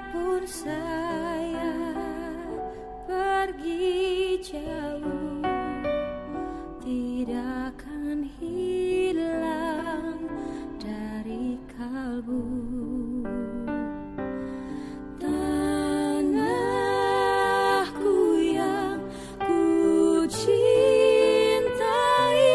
Biarpun saya pergi jauh, tidak akan hilang dari kalbu. Tanahku yang ku cintai,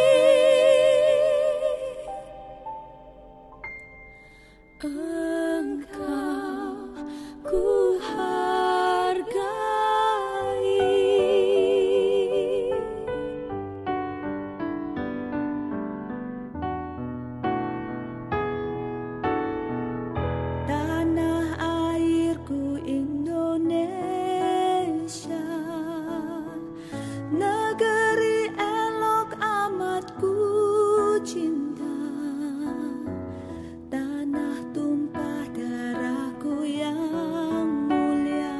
engkau ku hargai. Tanah airku Indonesia, negeri elok amat ku cinta. Tanah tumpah darahku yang mulia,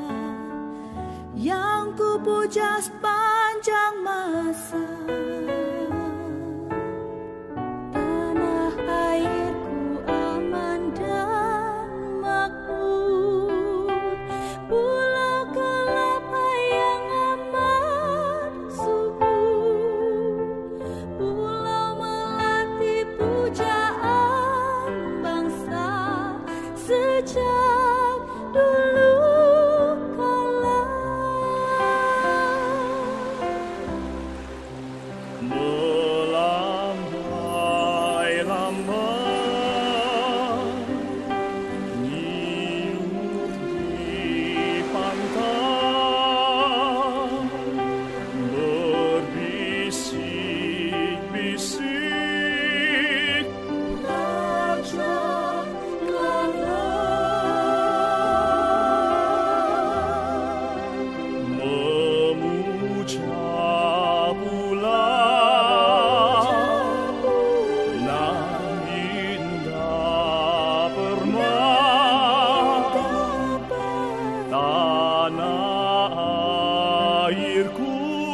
yang ku puja sepanjang masa. Tanah airku aman dan makmur, pulau kelapa yang amat subur, pulau melati pujaan bangsa sejak dulu kala. Melambai-lambai nyiut di pantai, berbisik-bisik raja Kala, memuja pula nan indah permai tanah airku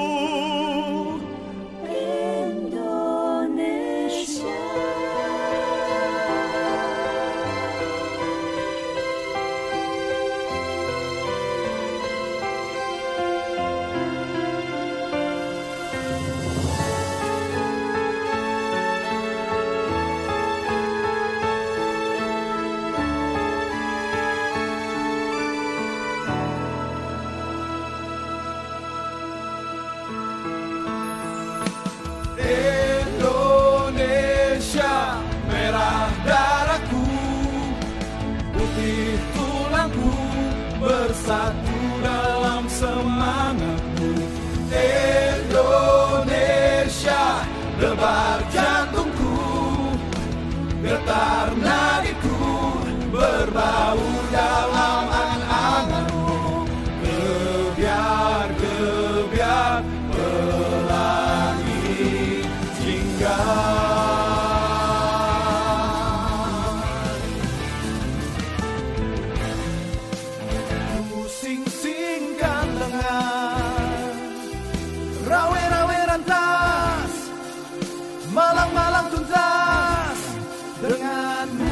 Indonesia. Indonesia, merah darahku, putih tulangku, bersatu dalam semangatku. Indonesia, debar jantungku, getar nadiku, berbaur dalam angan-anganmu. Gebiar-gebiar pelangi jingga, ku sing-singkan lengan, rawe-rawe rantas, malang-malang tuntas denganmu.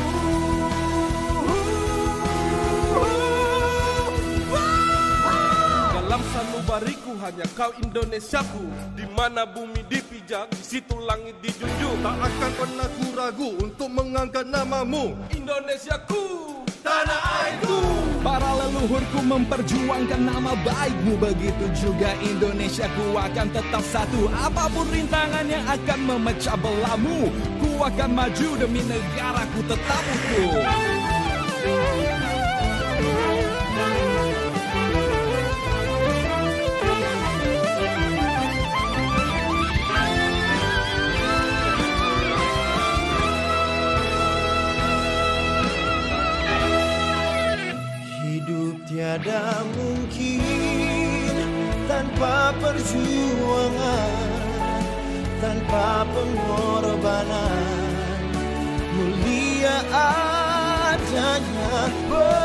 Dalam sanubariku hanya kau Indonesiaku, di mana bumi dipijak, di situ langit dijunjung. Tak akan pernah ku ragu untuk mengangkat namamu, Indonesiaku, tanah airku. Para leluhurku memperjuangkan nama baikmu, begitu juga Indonesiaku akan tetap satu. Apapun rintangan yang akan memecah belahmu, ku akan maju demi negaraku tetap utuh. Hidup tiada mungkin tanpa perjuangan, tanpa pengorbanan. Mulia adanya